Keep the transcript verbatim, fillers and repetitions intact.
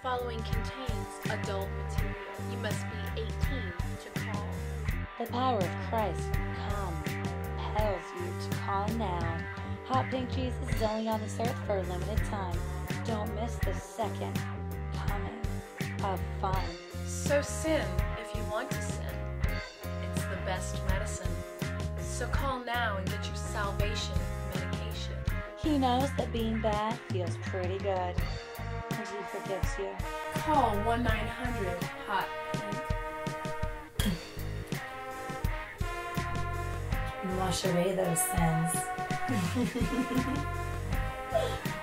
following contains adult material. You must be eighteen to call. The power of Christ compels you to call now. Hot Pink Jesus is only on this earth for a limited time. Don't miss the second coming of fun. So sin if you want to sin. It's the best medicine. So call now and get your salvation medication. He knows that being bad feels pretty good, and he forgives you. Call one nine hundred hot pink. And wash away those sins.